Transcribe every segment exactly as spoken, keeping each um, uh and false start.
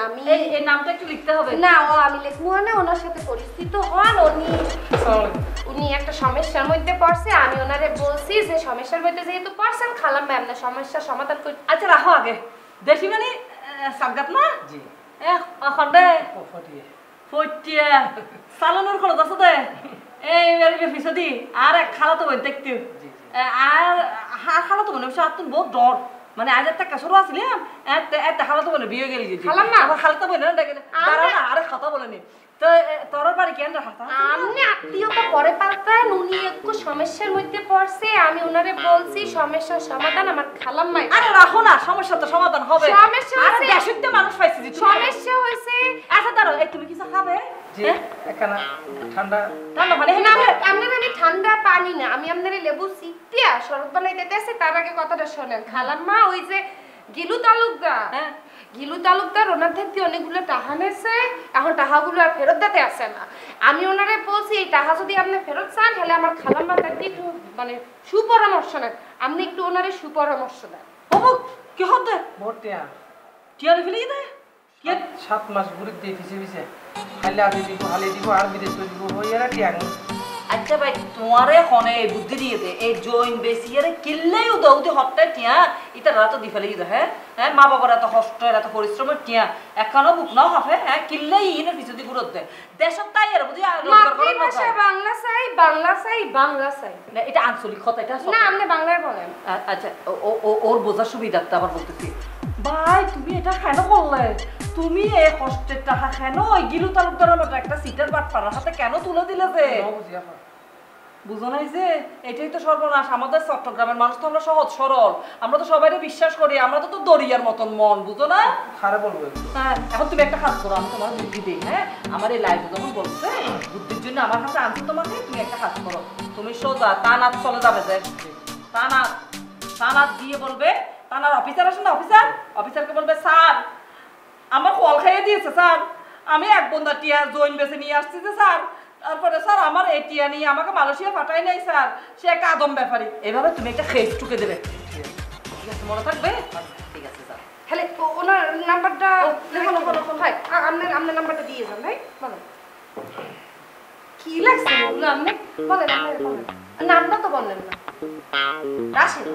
আমি এই এই নামটা একটু লিখতে হবে না ও আমি লিখবো না ওনার সাথে পরিচিত হন উনি উনি একটা সমস্যার মধ্যে পড়ছে আমি ওনারে বলছি যে সমস্যার মধ্যে যেহেতু পড়ছেন খালাম ম্যাম না সমস্যার সমাধান করি আচ্ছা রাখো আগে দেশি মানে সাবগাত না জি এখন দে ফটিয়ে ফটিয়া সালনের খরচ আছে দে এই এর পিছদি আর এক খালা তো বই দেখতে আর হা খালা তো মনে হচ্ছে তুমি বহুত ডর মানে আজ একটা কাছর আসলাম এত এত খালা তো বলে বিয়ে গেলি খালাম না আমার খালা তো বলে না ডেকে দাঁড়াও না আরে কথা বলেনি তো তোর বাড়ি কেন রাখা আপনি আত্মীয়তা পরে পাল্টান উনি একটু সমস্যার মধ্যে পড়ছে আমি ওনারে বলছি সমস্যার সমাধান আমার খালাম মাই আরে রাখো না সমস্যা তো সমাধান হবে সমস্যা আরে হইছে দেশিতে মানুষ পাইছি জি সমস্যা হইছে আচ্ছা দাঁড়াও এই তুমি কিছু খাবে জি একখানা ঠান্ডা ঠান্ডা মানে না আপনার আমি ঠান্ডা পানি না আমি আপনারে লেবু সিটিয়া শরবত বানাইতে দেছি তার আগে কথাটা শুনেন খালাম্মা ওই যে গিলু তালুকদার হ্যাঁ গিলু তালুকদার ওনার থেকে অনেকগুলো টাকা নেছে এখন টাকাগুলো আর ফেরত দিতে আসে না আমি ওনারে বলছি এই টাকা যদি আপনি ফেরত চান তাহলে আমার খালাম্মা তাকে একটু মানে সুপরামর্শ নেন আপনি একটু ওনারে সুপরামর্শ দেন বাবু কি হতে ভর্তিয়া টিয়ারে ফেলে দে কি সাত মাস ঘুরে দিয়ে পিছিয়ে পিছিয়ে খাইলে আদি দিব হালি দিব আর বিদেশ করে দিব হইয়ারা টিয়া আচ্ছা ভাই তোমারে হনে বুদ্ধি দিয়ে দে এই জয়েন বেসিয়ারে কিল্লেও দৌদি হট্টা টিয়া ইতা রাত দি ফেলে দে হ্যাঁ হ্যাঁ মা বাবার এত কষ্ট এত পরিশ্রমের টিয়া এখনো বুক নাও হাফে হ্যাঁ কিল্লেই ইনে পিছু দি ঘুরত দে দেশত তাই আর বুঝি মাতৃভাষা বাংলা চাই বাংলা চাই বাংলা চাই না এটা আঞ্চলিক কথা এটা না আপনি বাংলায় বলেন আচ্ছা ও ওর বোঝার সুবিধাটা আবার বলতেছি ভাই তুমি এটা কেন করলে তুমি এই কষ্টের টাকা কেন ওই গিলু তালুকদারের মতো একটা সিটের বাট পাড়ার হাতে কেন তুলে দিলে যে বুঝো নাই যে এটাই তো সর্বনাশ আমাদের চট্টগ্রামের মানুষ তো আমরা সহজ সরল আমরা তো সবাই বিশ্বাস করি আমরা তো তো দরিয়ার মতন মন বুঝো না খারাপ বলবো হ্যাঁ এখন তুমি একটা কাজ করো আমি তোমার বুদ্ধি দিই হ্যাঁ আমার এই লাইফে যখন বলছে বুদ্ধির জন্য আমার কাছে আনছো তোমাকে তুমি একটা কাজ করো তুমি সোজা তানাত চলে যাবে যে তানাত তানাত দিয়ে বলবে তানার অফিসার আসে না অফিসার অফিসারকে বলবে স্যার আমার কল খাইয়ে দিয়েছে স্যার আমি এক বন্ধা টিয়া জয়েন বেছে নিয়ে আসছি যে স্যার তারপরে স্যার আমার এই টিয়া নিয়ে আমাকে মালয়েশিয়া পাঠাই নাই স্যার সে একটা আদম ব্যাপারী এভাবে তুমি একটা খেস টুকে দেবে ঠিক আছে মনে থাকবে ঠিক আছে স্যার তাহলে ওনার নাম্বারটা লেখো লেখো লেখো ভাই আপনার আপনার নাম্বারটা দিয়ে যান ভাই বলেন কি লাগছে এগুলো আপনি বলেন আপনি বলেন নামটা তো বললেন না রাশিদ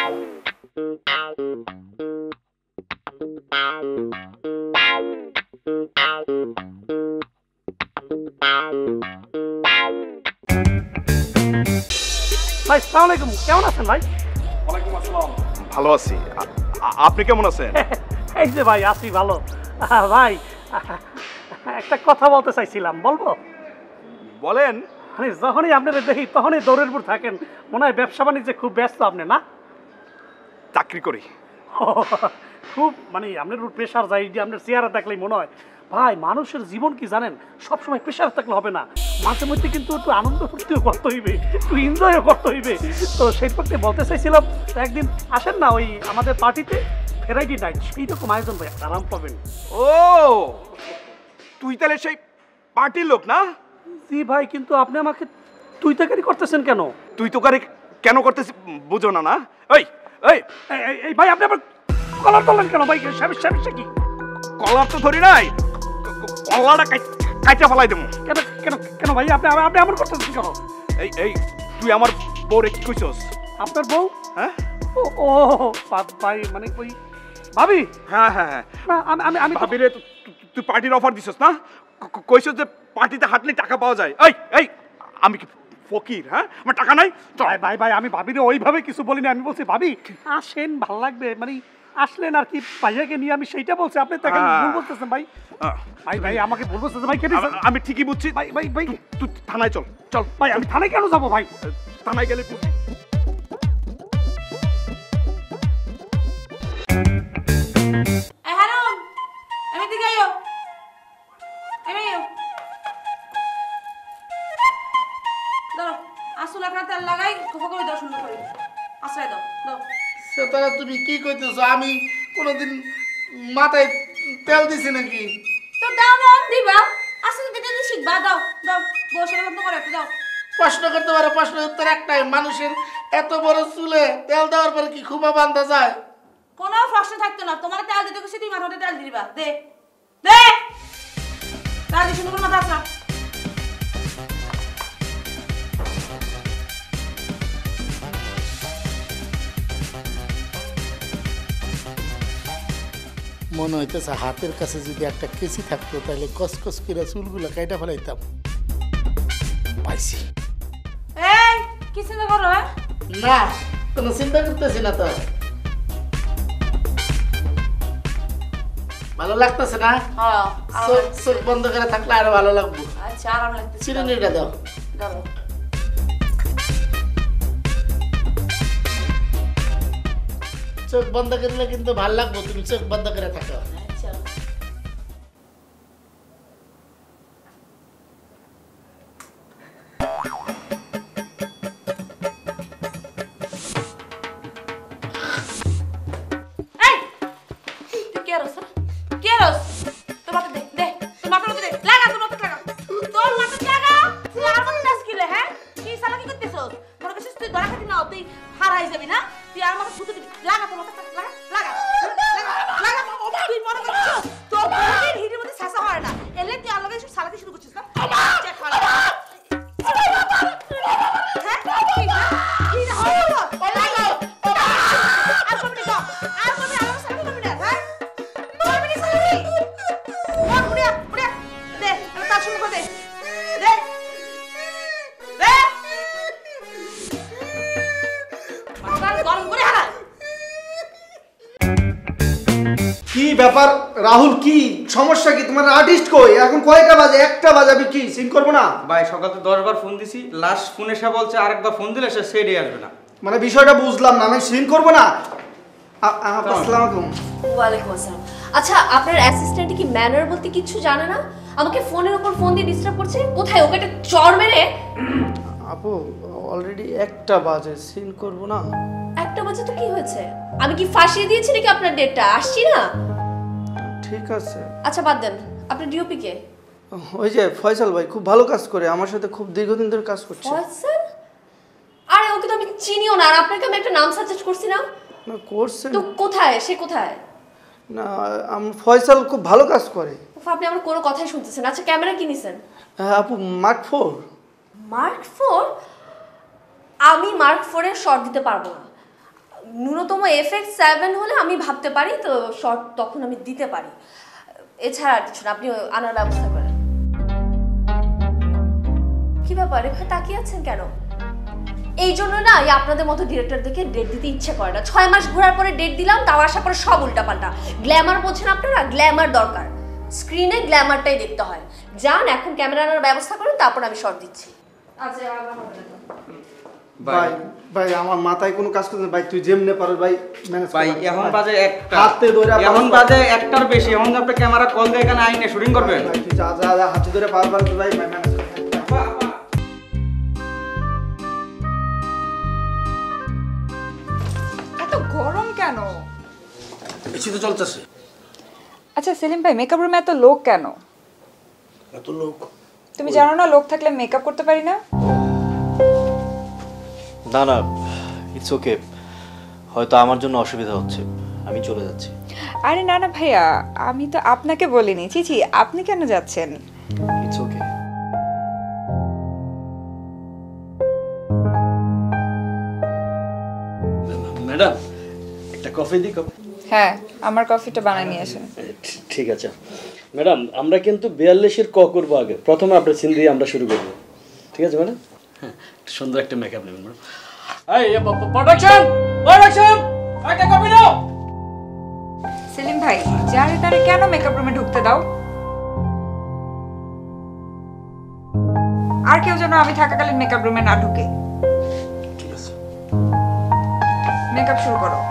ভাই আসসালামু আলাইকুম কেমন আছেন ভাই ওয়ালাইকুম আসসালাম ভালো আছি আপনি কেমন আছেন এই যে ভাই আছি ভালো ভাই একটা কথা বলতে চাইছিলাম বলবো বলেন মানে যখনই আপনারা দেখি তখনই দৌড়ের উপর থাকেন মনে হয় ব্যবসা বাণিজ্যে খুব ব্যস্ত আপনি না চাকরি করি খুব মানে আপনার উপর প্রেশার যায় যে আপনার চেহারা দেখলেই মনে হয় ভাই মানুষের জীবন কি জানেন সবসময় প্রেশার থাকলে হবে না মাঝে মধ্যে কিন্তু একটু আনন্দ ফুর্তিও করতে হইবে একটু এনজয়ও করতে হইবে তো সেই পক্ষে বলতে চাইছিলাম একদিন আসেন না ওই আমাদের পার্টিতে ভ্যারাইটি নাইট এইরকম আয়োজন ভাই আরাম পাবেন ও তুই তাহলে সেই পার্টির লোক না জি ভাই কিন্তু আপনি আমাকে তুই তাকারি করতেছেন কেন তুই তো কারে কেন করতেছিস বুঝো না না এই এই এই ভাই আপনি আবার কলার ধরলেন কেন ভাই সমস্যা কি কলার তো ধরি নাই কলাটা কাইটা ফেলাই দেবো কেন কেন কেন ভাই আপনি আপনি এমন করতেছেন কেন এই এই তুই আমার বউরে কি কইছস আপনার বউ হ্যাঁ ও ও ভাই মানে ওই ভাবি হ্যাঁ হ্যাঁ হ্যাঁ না আমি আমি আমি ভাবিরে তুই পার্টির অফার দিছস না কইছস যে পার্টিতে হাঁটলে টাকা পাওয়া যায় এই এই আমি কি ফকির হ্যাঁ আমার টাকা নাই ভাই ভাই ভাই আমি ভাবিরে ওইভাবে কিছু বলিনি আমি বলছি ভাবি আসেন ভালো লাগবে মানে আসলেন আর কি ভাইয়াকে নিয়ে আমি সেইটা বলছি আপনি তাকে ভুল বলতেছেন ভাই ভাই ভাই আমাকে ভুল বলতেছেন ভাই কেটে আমি ঠিকই বুঝছি ভাই ভাই ভাই তুই থানায় চল চল ভাই আমি থানায় কেন যাবো ভাই থানায় গেলে তুমি কি কইতেছো আমি কোনদিন মাথায় তেল দিছি নাকি তো দাও মন দিবা আসলে দিতে দিতে শিখবা দাও দাও বসে মত করে দাও প্রশ্ন করতে পারো প্রশ্ন উত্তর একটাই মানুষের এত বড় চুলে তেল দেওয়ার পরে কি খুবা বান্ধা যায় কোনো প্রশ্ন থাকতো না তোমার তেল দিতে কইছি তুমি মাথাতে তেল দিবা দে দে তাড়াতাড়ি সুন্দর করে মাথা আসা। মনে হইতেছে হাতের কাছে যদি একটা কেসি থাকতো তাহলে কসকস করে চুলগুলো কাইটা ফেলাইতাম। পাইছি। এই কি চিন্তা করো? হ্যাঁ না কোনো চিন্তা করতেছি না তো। ভালো লাগতেছে না? হ্যাঁ চোখ চোখ বন্ধ করে থাকলে আরো ভালো লাগবে। আচ্ছা আরাম লাগতেছে। চিরুনিটা দাও। দাও চোখ বন্ধ করলে কিন্তু ভালো লাগবে, তুমি চোখ বন্ধ করে থাকো। আচ্ছা এই তুই কে রস কে রস তোর মাথা দে দে তোর মাথা দে লাগা তোর মাথা লাগা তোর মাথা লাগা তুই আর মত নাস কিলে হ্যাঁ কি সালা কি করতেছস মনে করছিস তুই ধরা খাতি না তুই হারাই যাবি না তুই আর মাথা ফুটে দিবি লাগা তোর মাথা লাগা লাগা লাগা লাগা তুই মনে করছিস তোর বউয়ের হিড়ির মধ্যে ছাসা হয় না এলে তুই আর লগে সালাকি শুরু করছিস না চেক কর হ্যাঁ কি না কি না হয় না লাগা আর কমনি তো আর কমনি আর সালাকি কমনি না হ্যাঁ কমনি সালাকি ওর বুড়িয়া বুড়িয়া দে আমি তার শুরু করে দে দে দে মাথা গরম করে হারা। কি ব্যাপার রাহুল, কি সমস্যা? কি তোমার আর্টিস্ট কই? এখন কয়টা বাজে? একটা বাজাবি, কি সিন করবো না? ভাই সকাল থেকে দশ বার ফোন দিছি, লাস্ট ফোনে সে বলছে আরেকবার ফোন দিলে সে সেডে আসবে না। মানে বিষয়টা বুঝলাম না, আমি সিন করবো না। আ- আ- আসসালামু আলাইকুম। ওয়ালাইকুম আসসালাম। আচ্ছা আপনার অ্যাসিস্ট্যান্ট কি ম্যানার বলতে কিছু জানে না? আমাকে ফোনের উপর ফোন দিয়ে ডিস্টার্ব করছে। কোথায় ওকে একটা চড় মেরে। আপু অলরেডি একটা বাজে, সিন করবো না? একটা বাজে তো কি হয়েছে? আমি কি ফাঁসিয়ে দিয়েছি নাকি আপনার ডেটটা? আসছি না। ঠিক আছে। আচ্ছা বাদ দেন, আপনার ডিওপি কে? ওই যে ফয়সাল ভাই খুব ভালো কাজ করে, আমার সাথে খুব দীর্ঘদিন ধরে কাজ করছে। ফয়সাল? আরে ওকে তো আমি চিনিও না, আর আপনাকে আমি একটা নাম সাজেস্ট করছি না। না করছে তো কোথায় সে? কোথায়? না, আম ফয়সাল খুব ভালো কাজ করে। উফ, আপনি আমার কোনো কথাই শুনতেছেন। আচ্ছা ক্যামেরা কি নিছেন? হ্যাঁ আপু, মার্ক ফোর। Mark four? আমি মার্ক ফোরের শর্ট দিতে পারবো না। ন্যূনতম এফ এক্স সেভেন হলে আমি ভাবতে পারি, তো শর্ট তখন আমি দিতে পারি। এছাড়া আর কিছু না, আপনি আনার ব্যবস্থা করেন। কি ব্যাপার এভাবে তাকিয়ে আছেন কেন? এই জন্য না এই আপনাদের মতো ডিরেক্টরদেরকে ডেট দিতে ইচ্ছে করে না। ছয় মাস ঘোরার পরে ডেট দিলাম, তাও আসার পরে সব উল্টাপাল্টা। গ্ল্যামার বলছেন আপনারা, গ্ল্যামার দরকার। স্ক্রিনে গ্ল্যামারটাই দেখতে হয়। যান এখন ক্যামেরা আনার ব্যবস্থা করেন, তারপর আমি শর্ট দিচ্ছি। আচ্ছা ভাই ভাই আমার মাথায় কোনো কাজ করতে ভাই, তুই যেমনে পারো ভাই ম্যানেজ কর। ভাই এখন বাজে একটা, হাতে ধরে এখন বাজে একটার বেশি। এখন আপনি ক্যামেরা কল দিয়ে এখানে আইনে শুটিং করবেন। ভাই তুই যা যা যা হাতে ধরে পার পার ভাই ম্যানেজ কর। এত গরম কেন? এসি তো চলতেছে। আচ্ছা সেলিম ভাই, মেকআপ রুমে এত লোক কেন? এত লোক? তুমি জানো না লোক থাকলে মেকআপ করতে পারি না? না না, ইটস ওকে। হয়তো আমার জন্য অসুবিধা হচ্ছে, আমি চলে যাচ্ছি। আরে না না ভাইয়া, আমি তো আপনাকে বলিনি। ছি ছি, আপনি কেন যাচ্ছেন? It's okay. ম্যাডাম একটা কফি দিই। কফি? হ্যাঁ, আমার কফিটা বানিয়ে নিয়ে আসেন। ঠিক আছে ম্যাডাম, আমরা কিন্তু বিয়াল্লিশের ক করবো আগে। প্রথমে আপনার সিন দিয়ে আমরা শুরু করবো, ঠিক আছে ম্যাডাম? হ্যাঁ, সুন্দর একটা মেকআপ নেবেন ম্যাডাম। এই প্রোডাকশন প্রোডাকশন একটা কপি দাও। সেলিম ভাই, যারে তারে কেন মেকআপ রুমে ঢুকতে দাও? আর কেউ যেন আমি থাকাকালীন মেকআপ রুমে না ঢুকে। ঠিক আছে, মেকআপ শুরু করো।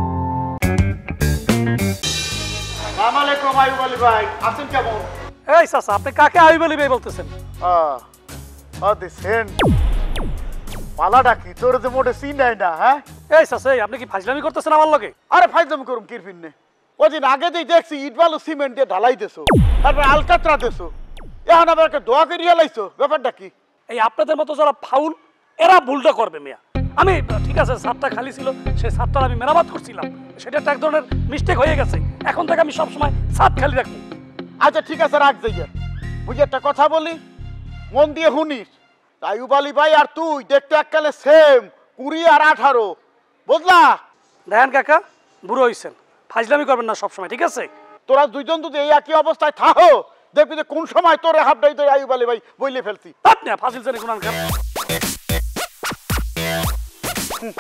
আসসালামু আলাইকুম আইয়ুব আলী ভাই, আছেন কেমন? এই চাচা, আপনি কাকে আইব বলি বলতেছেন? আহ আ দিছেন পালাটা কি তোর যে মোটে সিন নাই না? হ্যাঁ এই চাচা, এই আপনি কি ফাজলামি করতেছেন আমার লগে? আরে ফাইজলামি করুম কির ফিরনে? ওদিন আগে যেই দেখছি ইট বালু সিমেন্ট দিয়ে ঢালাই দেছো, তারপর আলকাতরা দেছো, এখন আবার একটা দোয়া করিয়া লাইছো, ব্যাপারটা কি? এই আপনাদের মতো যারা ফাউল, এরা ভুলটা করবে মিয়া। আমি ঠিক আছে, ছাদটা খালি ছিল, সেই ছাদটা আমি মেরামত করছিলাম, সেটা একটা এক ধরনের মিস্টেক হয়ে গেছে। এখন থেকে আমি সবসময় ছাদ খালি রাখবো। আচ্ছা ঠিক আছে রাখ যাইয়া বুঝে একটা কথা বলি মন দিয়ে শুনিস আইয়ুব আলী ভাই আর তুই দেখতে এককালে সেম কুড়ি আর আঠারো বুঝলা দেখেন কাকা বুড়ো হইছেন ফাজলামি করবেন না সবসময় ঠিক আছে তোরা দুইজন যদি এই একই অবস্থায় থাকো দেখবি যে কোন সময় তোর হাফটাই তোর আইয়ুব আলী ভাই বইলে ফেলছি আপনি ফাজিল জানি কোন আনকার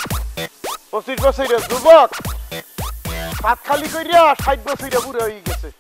পঁচিশ বছরের যুবক হাত খালি করিয়া ষাট বছরে বুড়ো হয়ে গেছে